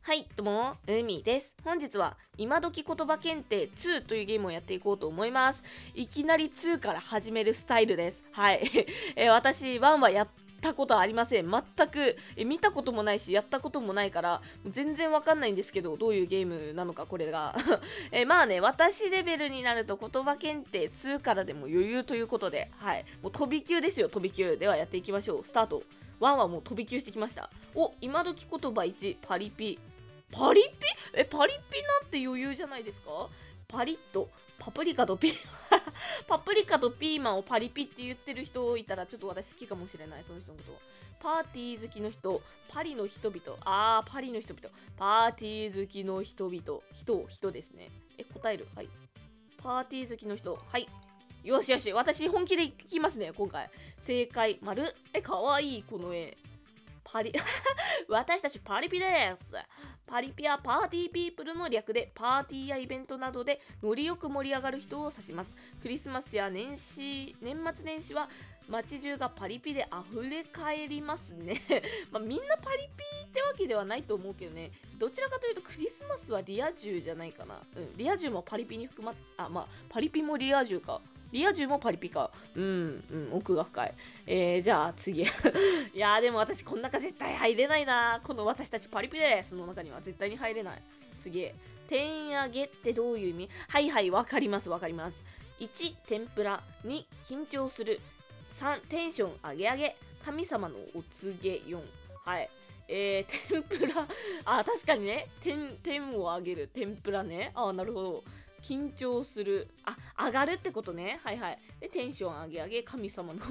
はい、どうも、海です。本日は今時言葉検定2というゲームをやっていこうと思います。いきなり2から始めるスタイルです。はい。私、1はやったことありません。全く見たこともないし、やったこともないから、全然わかんないんですけど、どういうゲームなのか、これが。まあね、私レベルになると言葉検定2からでも余裕ということで、はい。もう飛び級ですよ、飛び級。ではやっていきましょう。スタート。1はもう飛び級してきました。お、今時言葉1、パリピ。パリピパリピなんて余裕じゃないですか。パリッとパプリカとパプリカとピーマンをパリピって言ってる人いたらちょっと私好きかもしれない。その人のことパーティー好きの人、パリの人々、パリの人々、パーティー好きの人々、人ですね。答える。はい、パーティー好きの人。はい、よしよし、私本気でいきますね今回。正解丸。かわいいこの絵。パリ私たちパリピです。パリピはパーティーピープルの略で、パーティーやイベントなどでノリよく盛り上がる人を指します。クリスマスや年末年始は街中がパリピで溢れ返りますね。みんなパリピってわけではないと思うけどね。どちらかというとクリスマスはリア充じゃないかな。リア充もパリピに含まっパリピもリア充か。リア充もパリピか。奥が深い。じゃあ次。いやーでも私この中絶対入れないな。この私たちパリピですの中には絶対に入れない。次。天上げってどういう意味？はいはい、わかりますわかります。1、天ぷら。2、緊張する。3、テンション上げ上げ。神様のお告げ。4。はい。天ぷら。確かにね。天を上げる。天ぷらね。なるほど。緊張する。上がるってことね。はいはい。で、テンション上げ上げ、神様の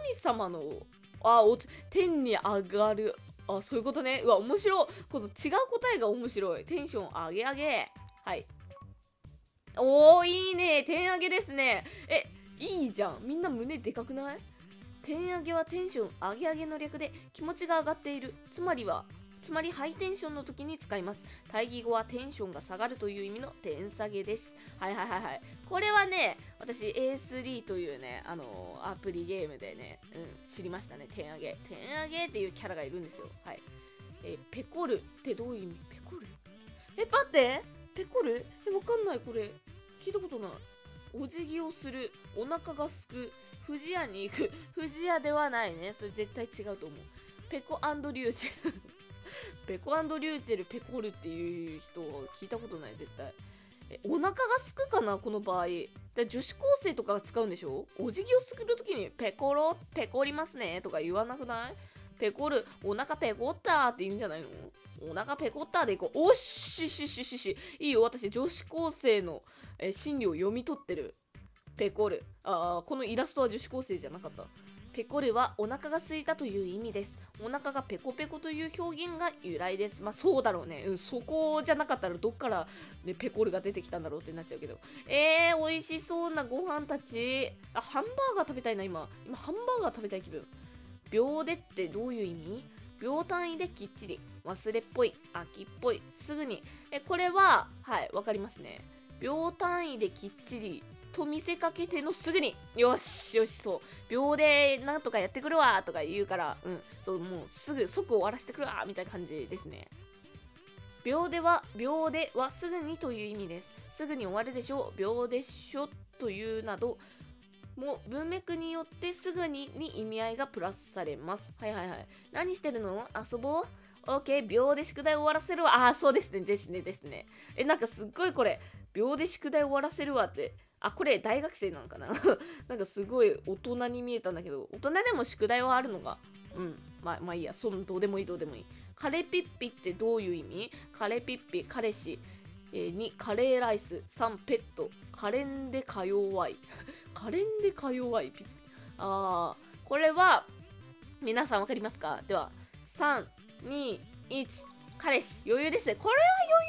天に上がる。そういうことね。うわ、面白い。この違う答えが面白い。テンション上げ上げ。はい。いいね。天上げですね。いいじゃん。みんな胸でかくない？天上げはテンション上げ上げの略で、気持ちが上がっている。つまりハイテンションの時に使います。対義語はテンションが下がるという意味の点下げです。はい。これはね、私 A3 というね、アプリゲームでね、知りましたね。点上げっていうキャラがいるんですよ。はい。ペコルってどういう意味？ペコル？待って、ペコル？わかんない。これ聞いたことない。お辞儀をする。お腹がすく。不二家に行く。不二家ではないね。それ絶対違うと思う。ペコ&リューチェルペコ&リューチェル、ペコルっていう人聞いたことない。絶対お腹がすくかなこの場合。女子高生とかが使うんでしょ。お辞儀をするときにペコりますねとか言わなくない？ペコる、お腹ペコったって言うんじゃないの？お腹ペコったでいこう。いいよ、私女子高生の心理を読み取ってる。ペコる。このイラストは女子高生じゃなかった。ペコルはお腹が空いたという意味です。お腹がペコペコという表現が由来です。そうだろうね。そこじゃなかったらどっから、ね、ペコルが出てきたんだろうってなっちゃうけど。美味しそうなご飯たち。ハンバーガー食べたいな、今ハンバーガー食べたい気分。秒でってどういう意味？秒単位できっちり。忘れっぽい。秋っぽい。すぐに。これは、はい、わかりますね。秒単位できっちり。と見せかけてのすぐによしそう秒でなんとかやってくるわとか言うからそうもうすぐ即終わらせてくるわみたいな感じですね。秒ではすぐにという意味です。すぐに終わるでしょう、秒でしょというなどもう文脈によってすぐに意味合いがプラスされます。はい。何してるの？遊ぼう。OK、秒で宿題終わらせるわ。そうですね。なんかすっごいこれ秒で宿題終わらせるわって。これ大学生なのかななんかすごい大人に見えたんだけど、大人でも宿題はあるのか。まあいいや、どうでもいい。カレピッピってどういう意味？カレピッピ、彼氏。2、カレーライス。3、ペット。カレンでか弱い。カレンでか弱い。ピッピ。これは、皆さんわかりますか？では、3、2、1、彼氏。余裕ですね。これは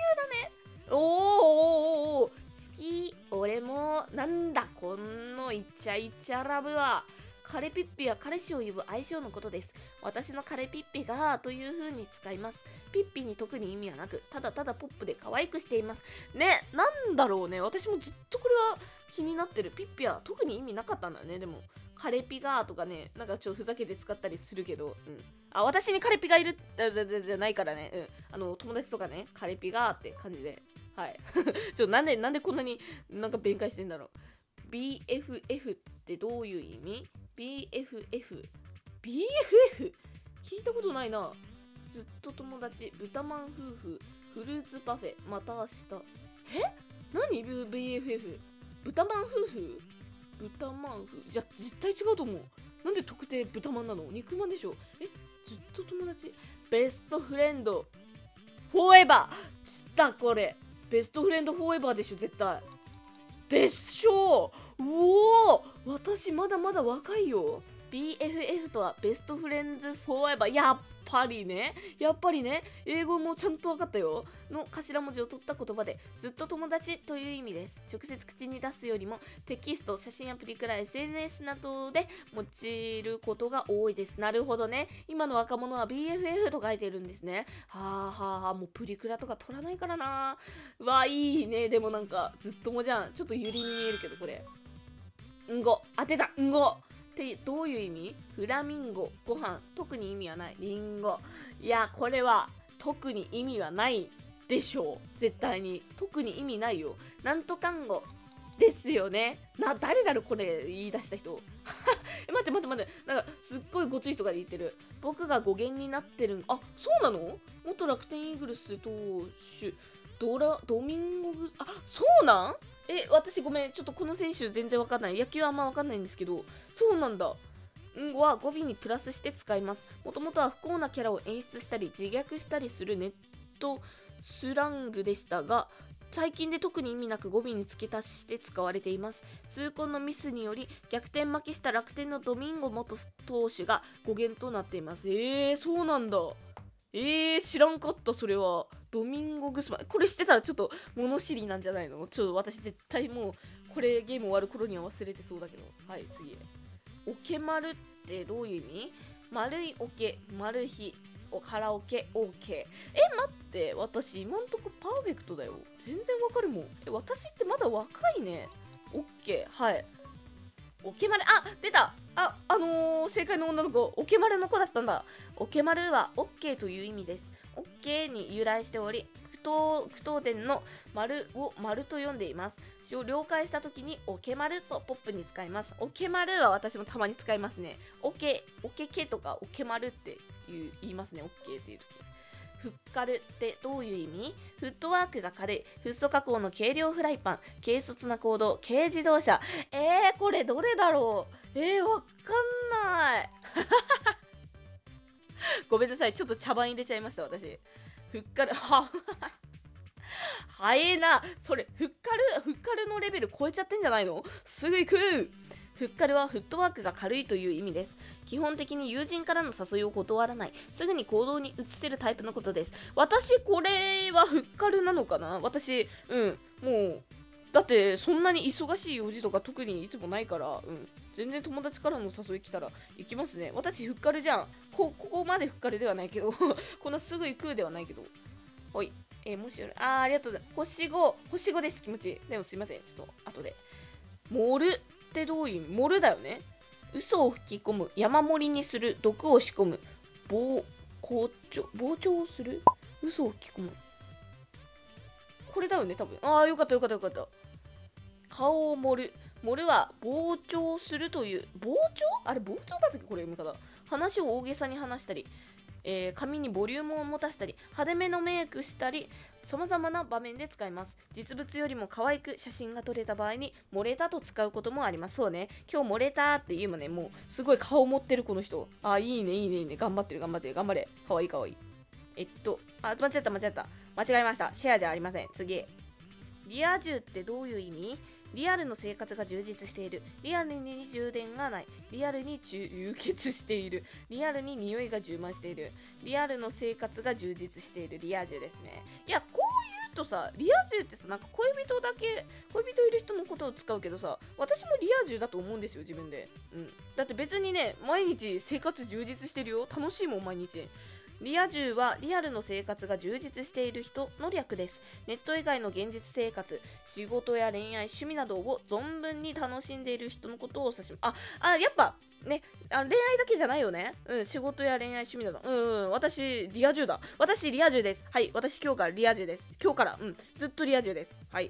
余裕だね。好き。俺もなんだこのイチャイチャラブは。カレピッピは彼氏を呼ぶ愛称のことです。私のカレピッピがという風に使います。ピッピに特に意味はなく、ただただポップで可愛くしていますね。なんだろうね、私もずっとこれは気になってる。ピッピは特に意味なかったんだよね。でもカレピがとかね、なんかちょっとふざけて使ったりするけど、あ、私にカレピがいるじゃないからね、友達とかね、カレピがって感じで、はい。なんでこんなになんか弁解してんだろう。BFF ってどういう意味？ BFF 聞いたことないな。ずっと友達、豚まん夫婦、フルーツパフェ、また明日。何 BFF？ 豚まん夫婦？豚まん夫婦、じゃ絶対違うと思う。なんで特定豚まんなの？肉まんでしょ。ずっと友達、ベストフレンドフォーエバー。知った、これベストフレンドフォーエバーでしょ、絶対でしょう。おお、私まだまだ若いよ。 BFF とはベストフレンズフォーエバー。やっぱりね、英語もちゃんと分かったよ。の頭文字を取った言葉で、ずっと友達という意味です。直接口に出すよりもテキスト、写真アプリくらい SNS などで用いることが多いです。なるほどね、今の若者は BFF と書いてるんですね。はあはあ、もうプリクラとか取らないからな。うわ、いいね。でもなんかずっともじゃん。ちょっとユリに見えるけど、これんご、当てた。んごってどういう意味？フラミンゴ、ご飯、特に意味はない。リンゴ。いや、これは特に意味はないでしょう。絶対に特に意味ないよ。なんとかんごですよね。誰だろこれ言い出した人。待ってなんかすっごいごつい人が言ってる。僕が語源になってる。あ、そうなの？元楽天イーグルス投手ドミンゴブ、あ、そうなん？私ごめん、ちょっとこの選手全然わかんない。野球はあんまわかんないんですけど、そうなんだ。んごは語尾にプラスして使います。もともとは不幸なキャラを演出したり自虐したりするネットスラングでしたが、最近で特に意味なく語尾に付け足して使われています。痛恨のミスにより逆転負けした楽天のドミンゴ元投手が語源となっています。そうなんだ。知らんかった。それはドミンゴ・グスマン、これ知ってたらちょっと物知りなんじゃないの？ちょっと私絶対もうこれゲーム終わる頃には忘れてそうだけど。はい、次。オケマルってどういう意味？丸いオケ、丸い日、カラオケ OK。 待って、私今んとこパーフェクトだよ。全然わかるもん。私ってまだ若いね。 OK。 はい、オケマル、あ、出た。正解の女の子、オケマルの子だったんだ。オケマルは OK という意味です。 OK に由来しており、句読点の丸を丸と読んでいます。了解した時にオケマルとポップに使います。オケマルは私もたまに使いますね。オケケとかオケマルって言いますね。オッケーっていう時。フッカルってどういう意味？フットワークが軽い、フッ素加工の軽量フライパン、軽率な行動、軽自動車。これどれだろう？わかんない。ごめんなさい、ちょっと茶番入れちゃいました私。フッカル、早えな。それフッカルのレベル超えちゃってんじゃないの？すぐ行く。フッカルはフットワークが軽いという意味です。基本的に友人からの誘いを断らない、すぐに行動に移せるタイプのことです。私これはフッカルなのかな？私もうだってそんなに忙しい用事とか特にいつもないから、全然友達からの誘い来たら行きますね。私フッカルじゃん。ここまでフッカルではないけどこんなすぐ行くではないけど。おい、もしよる、ありがとうございます。星5です。気持ちいい。でもすいません、ちょっと後で。盛るってどういう意味？盛るだよね。嘘を吹き込む、山盛りにする、毒を仕込む、膨張する、嘘を吹き込む、これだよね多分。よかった。顔を盛る。盛るは膨張するという。膨張だったっけこれ読み方。話を大げさに話したり、髪にボリュームを持たせたり、派手めのメイクしたり、様々な場面で使います。実物よりも可愛く写真が撮れた場合に漏れたと使うこともあります。そうね、今日漏れたって言うもね、もうすごい顔持ってるこの人。いいね。頑張ってる。頑張れ。可愛い。間違えました。シェアじゃありません。次。リア充ってどういう意味？リアルの生活が充実している、リアルに充電がない、リアルに充血している、リアルに匂いが充満している、リアルの生活が充実している。リア充ですね。いや、こう言うとさ、リア充ってさ、なんか恋人いる人のことを使うけどさ、私もリア充だと思うんですよ、自分で。だって別にね、毎日生活充実してるよ。楽しいもん、毎日。 リア充はリアルの生活が充実している人の略です。ネット以外の現実生活、仕事や恋愛、趣味などを存分に楽しんでいる人のことを指します。やっぱね、恋愛だけじゃないよね。仕事や恋愛、趣味など。私、リア充だ。私、リア充です。はい、私、今日からリア充です。今日から、ずっとリア充です。はい。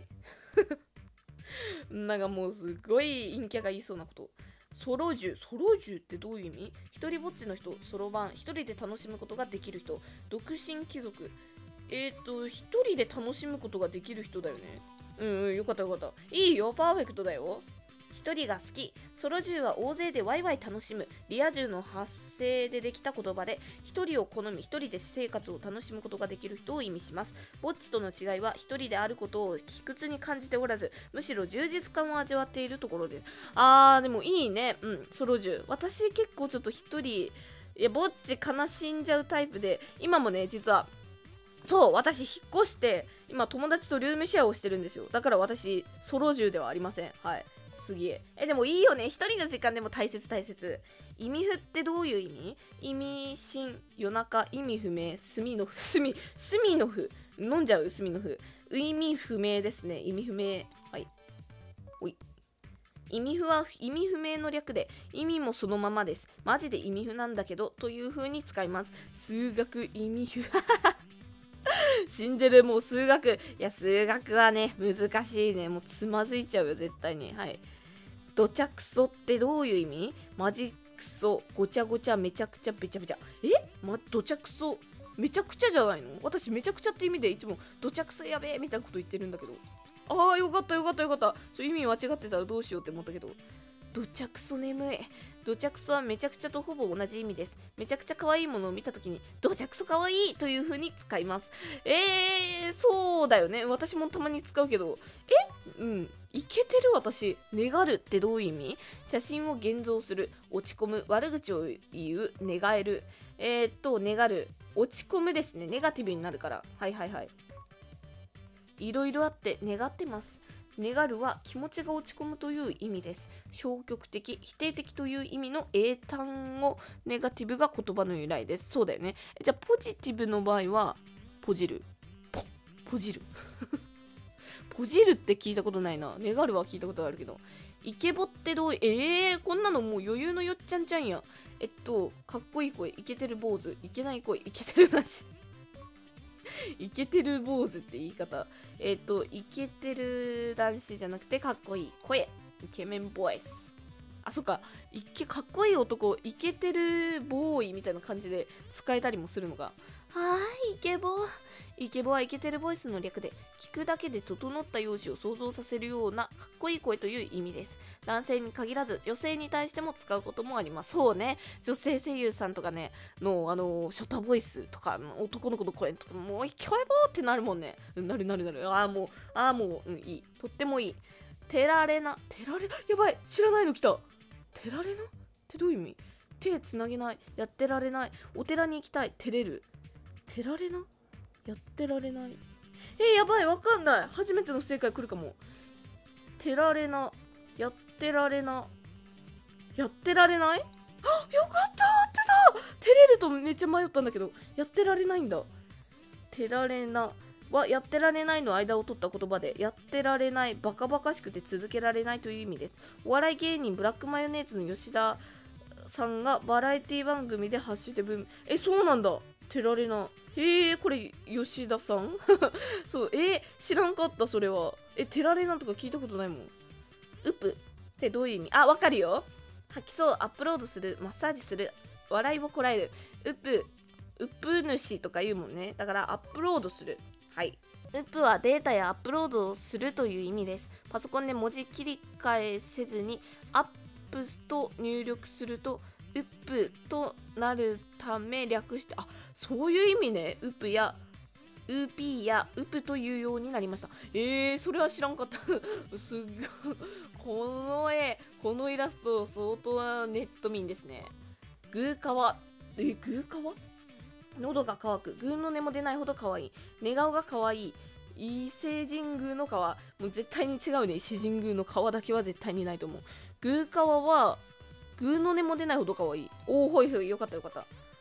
なんかもうすごい陰キャが言いそうなこと。ソロジュってどういう意味？一人ぼっちの人、ソロ版、一人で楽しむことができる人、独身貴族。一人で楽しむことができる人だよね。よかったよかった。いいよ、パーフェクトだよ。一人が好き。ソロ銃は大勢でワイワイ楽しむ。リア充の発声でできた言葉で、一人を好み、一人で生活を楽しむことができる人を意味します。ぼっちとの違いは、一人であることを卑屈に感じておらず、むしろ充実感を味わっているところです。でもいいね。ソロ銃。私結構ちょっと一人、ぼっち悲しんじゃうタイプで、今もね、実は、そう、私引っ越して、今友達とルームシェアをしてるんですよ。だから私、ソロ銃ではありません。はい。次へ。でもいいよね。一人の時間でも大切。意味不ってどういう意味？意味深、夜中、意味不明、隅の符。飲んじゃう隅の符。意味不明ですね。意味不明。はい。おい。意味不は意味不明の略で、意味もそのままです。マジで意味不なんだけど、という風に使います。数学意味不。死んでる。もう数学。いや、数学はね、難しいね。もうつまずいちゃうよ、絶対に。はい。どちゃくそってどういう意味？マジクソ、ごちゃごちゃ、めちゃくちゃ、べちゃべちゃ。どちゃくそ、めちゃくちゃじゃないの？私、めちゃくちゃって意味でいつも、どちゃくそやべえみたいなこと言ってるんだけど。よかった。意味間違ってたらどうしようって思ったけど。どちゃくそ眠い。どちゃくそはめちゃくちゃとほぼ同じ意味です。めちゃくちゃ可愛いものを見たときに、どちゃくそ可愛いという風に使います。そうだよね。私もたまに使うけど。いけてる私。願るってどういう意味？写真を現像する。落ち込む。悪口を言う。願える。願る。落ち込むですね。ネガティブになるから。はい。いろいろあって願ってます。願るは気持ちが落ち込むという意味です。消極的、否定的という意味の英単語、ネガティブが言葉の由来です。そうだよね。じゃあポジティブの場合はポジる。ポジる。ポジるって聞いたことないな。願るは聞いたことあるけど。イケボってどうこんなのもう余裕のよっちゃんちゃんや。かっこいい声、イケてる坊主、イケない声、イケてるなし。イケてる坊主って言い方。イケてる男子じゃなくてかっこいい声。イケメンボイス。そっか。かっこいい男、イケてるボーイみたいな感じで使えたりもするのか。イケボ。イケボはイケてるボイスの略で、聞くだけで整った容姿を想像させるようなかっこいい声という意味です。男性に限らず女性に対しても使うこともあります。そうね、女性声優さんとかねのショタボイスとか男の子の声とかもう聞こえろってなるもんね。なる。もう、いい。とってもいい。テラレナ。やばい、知らないの来た。テラレナってどういう意味？手つなげない。やってられない。お寺に行きたい。照れる。テラレナ？やってられない。やばい、わかんない。初めての正解来るかも。てられな。やってられな。やってられない？よかった合ってた。照れるとめっちゃ迷ったんだけど、やってられないんだ。てられなはやってられないの間を取った言葉で、やってられない、バカバカしくて続けられないという意味です。お笑い芸人ブラックマヨネーズの吉田さんがバラエティ番組でハッシュタグ、そうなんだ。てられな。これ吉田さんそう、知らんかった。それはてられなとか聞いたことないもん。ウプってどういう意味？わかるよ。吐きそう、アップロードする、マッサージする、笑いをこらえる。ウプ主とか言うもんね。だからアップロードする。はい。ウプはデータやアップロードをするという意味です。パソコンで文字切り替えせずにアップと入力するとウプとなるため略して、そういう意味ね。ウプやウーピーやウプというようになりました。それは知らんかった。すっごい。このイラスト相当なネット民ですね。グーカワ。グーカワ？喉が渇く。グーの音も出ないほど可愛い。寝顔が可愛い。伊勢神宮の皮。もう絶対に違うね。伊勢神宮の皮だけは絶対にないと思う。グーカワはグーの音も出ないほど可愛い。ほい、よかった。グ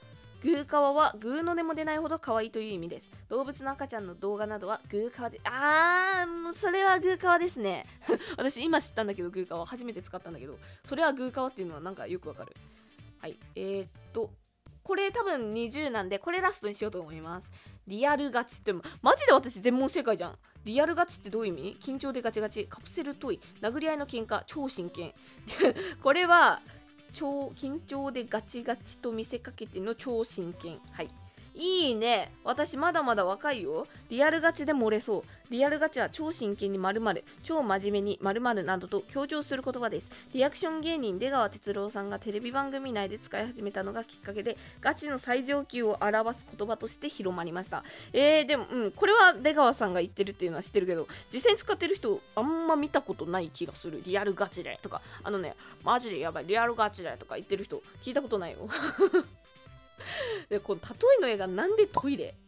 グーカワはグーの音も出ないほど可愛いという意味です。動物の赤ちゃんの動画などはグーカワで、もうそれはグーカワですね。私今知ったんだけど、グーカワ初めて使ったんだけど、それはグーカワっていうのはなんかよくわかる。はい、これ多分20なんで、これラストにしようと思います。リアルガチって、マジで私全問正解じゃん。リアルガチってどういう意味？緊張でガチガチ、カプセルトイ、殴り合いの喧嘩、超真剣。これは超緊張でガチガチと見せかけての超真剣。はい、いいね。私まだまだ若いよ。リアルガチで漏れそう。リアルガチは超真剣に〇〇、超真面目に〇〇などと強調する言葉です。リアクション芸人出川哲朗さんがテレビ番組内で使い始めたのがきっかけで、ガチの最上級を表す言葉として広まりました。でも、これは出川さんが言ってるっていうのは知ってるけど、実際に使ってる人あんま見たことない気がする。リアルガチでとか、マジでやばい、リアルガチでとか言ってる人聞いたことないよ。で、この例えの絵がなんでトイレ